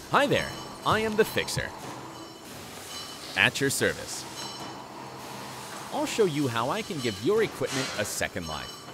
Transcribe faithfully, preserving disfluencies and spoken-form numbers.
Hi there, I am the Fixer. At your service. I'll show you how I can give your equipment a second life.